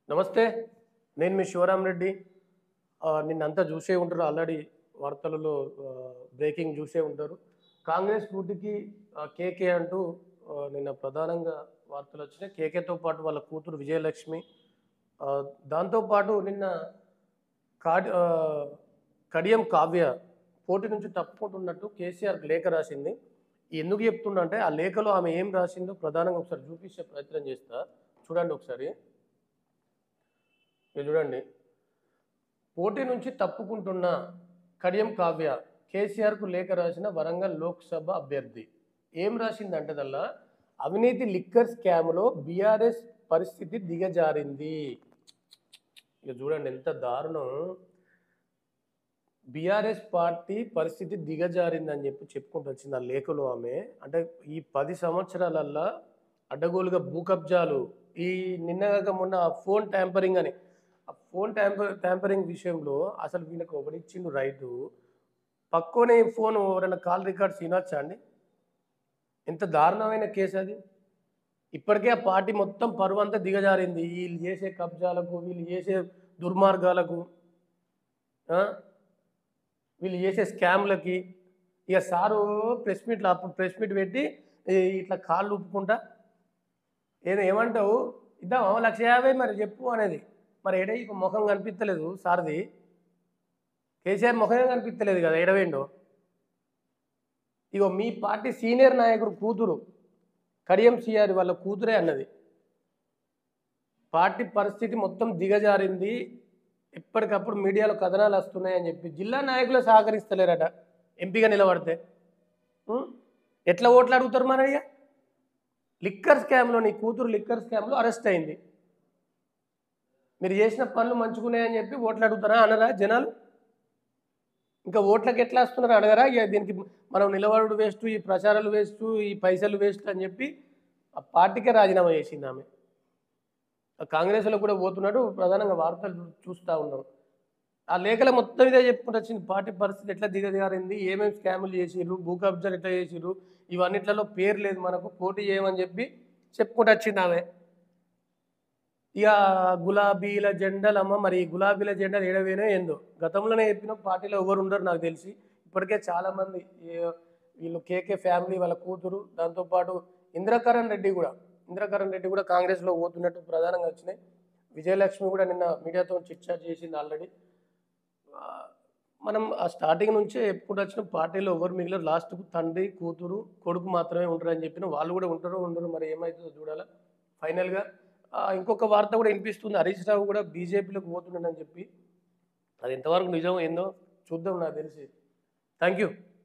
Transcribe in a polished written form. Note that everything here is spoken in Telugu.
నమస్తే. నేను మీ శివరామ్ రెడ్డి. నిన్నంతా చూసే ఉంటారు ఆల్రెడీ వార్తలలో బ్రేకింగ్ చూసే ఉంటారు. కాంగ్రెస్ కూటికి కేకే అంటూ నిన్న ప్రధానంగా వార్తలొచ్చినాయి. కేకేతో పాటు వాళ్ళ కూతురు విజయలక్ష్మి దాంతో పాటు నిన్న కాడ్ కడియం కావ్య పోటీ నుంచి తప్పుకుంటున్నట్టు కేసీఆర్‌కి లేఖ రాసింది. ఎందుకు చెప్తున్నా అంటే ఆ లేఖలో ఆమె ఏం రాసిందో ప్రధానంగా ఒకసారి చూపించే ప్రయత్నం చేస్తా. చూడండి ఒకసారి. ఇది చూడండి. పోటీ నుంచి తప్పుకుంటున్న కడియం కావ్య కేసీఆర్కు లేఖ రాసిన వరంగల్ లోక్సభ అభ్యర్థి ఏం రాసిందంటే దల్లా అవినీతి లిక్కర్ స్కామ్లో బీఆర్ఎస్ పరిస్థితి దిగజారింది. ఇక చూడండి ఎంత దారుణం. బీఆర్ఎస్ పార్టీ పరిస్థితి దిగజారిందని చెప్పుకుంటూ వచ్చింది ఆ లేఖలో ఆమె. అంటే ఈ 10 సంవత్సరాలల్లా అడ్డగోలుగా భూ కబ్జాలు, ఈ నిన్నగాక మొన్న ఫోన్ ట్యాంపరింగ్ అని, ఆ ఫోన్ ట్యాంపరింగ్ విషయంలో అసలు వీళ్ళకి ఒకటిచ్చిండు రైటు. పక్కోనే ఫోన్ ఎవరైనా కాల్ రికార్డ్స్ వినొచ్చా అండి? ఎంత దారుణమైన కేసు అది. ఇప్పటికే ఆ పార్టీ మొత్తం పరువంతా దిగజారింది వీళ్ళు చేసే కబ్జాలకు, వీళ్ళు చేసే దుర్మార్గాలకు, వీళ్ళు చేసే స్కామ్లకి. ఇక సారు అప్పుడు ప్రెస్ మీట్ పెట్టి ఇట్లా కాళ్ళు ఊపుకుంటా ఏమంటావు ఇద్దామా 1,50,000 మరి చెప్పు అనేది. మరి ఎడ ఇక ముఖం కనిపించలేదు సార్ది. కేసీఆర్ ముఖమే కనిపించలేదు కదా ఎడవేండో. ఇగో మీ పార్టీ సీనియర్ నాయకుడు కూతురు కడియం సిఆర్ వాళ్ళ కూతురే అన్నది పార్టీ పరిస్థితి మొత్తం దిగజారింది, ఎప్పటికప్పుడు మీడియాలో కథనాలు వస్తున్నాయని చెప్పి జిల్లా నాయకులు సహకరిస్తలేరట. ఎంపీగా నిలబడితే ఎట్లా ఓట్లు అడుగుతారు మనయ్య? లిక్కర్ స్కామ్లో నీ కూతురు లిక్కర్ స్కామ్లో అరెస్ట్ అయింది. మీరు చేసిన పనులు మంచుకున్నాయని చెప్పి ఓట్లు అడుగుతారా అనరా జనాలు? ఇంకా ఓట్లకి ఎట్లా వస్తున్నారు అడగరా? ఇక దీనికి మనం నిలబడు వేస్ట్, ఈ ప్రచారాలు వేస్ట్, ఈ పైసలు వేస్ట్ అని చెప్పి ఆ పార్టీకే రాజీనామా చేసింది ఆమె. కాంగ్రెస్లో కూడా పోతున్నట్టు ప్రధానంగా వార్తలు చూస్తూ ఉన్నాం. ఆ లేఖలో మొత్తం ఇదే చెప్పుకుంటూ వచ్చింది. పార్టీ పరిస్థితి ఎట్లా దిగజారింది, ఏమేమి స్కాములు చేసిర్రు, భూ కబ్జాలు ఎట్లా చేసిర్రు, ఇవన్నిట్లలో పేరు లేదు మనకు, పోటీ చేయమని చెప్పి చెప్పుకుంటూ వచ్చింది ఆమె. ఇక గులాబీల జెండలమ్మ, మరి గులాబీల జెండలు ఏడవేనో ఏందో. గతంలోనే చెప్పిన పార్టీలో ఎవరు ఉండరు నాకు తెలిసి. ఇప్పటికే చాలామంది వీళ్ళు కేకే ఫ్యామిలీ వాళ్ళ కూతురు, దాంతోపాటు ఇంద్రకరణ్ రెడ్డి కూడా కాంగ్రెస్లో పోతున్నట్టు ప్రధానంగా వచ్చినాయి. విజయలక్ష్మి కూడా నిన్న మీడియాతో చిట్చాట్ చేసింది ఆల్రెడీ. మనం ఆ స్టార్టింగ్ నుంచే ఎప్పుడు వచ్చిన పార్టీలో ఎవరు మిగిలిన లాస్ట్కు తండ్రి, కూతురు, కొడుకు మాత్రమే ఉంటారని చెప్పిన వాళ్ళు కూడా ఉంటారో ఉండరు, మరి ఏమవుతుందో చూడాలా. ఫైనల్గా ఇంకొక వార్త కూడా వినిపిస్తుంది, హరీష్ రావు కూడా బీజేపీలోకి పోతున్నాడని చెప్పి. అది ఎంతవరకు నిజం ఏందో చూద్దాం. నాకు తెలిసి. Thank you.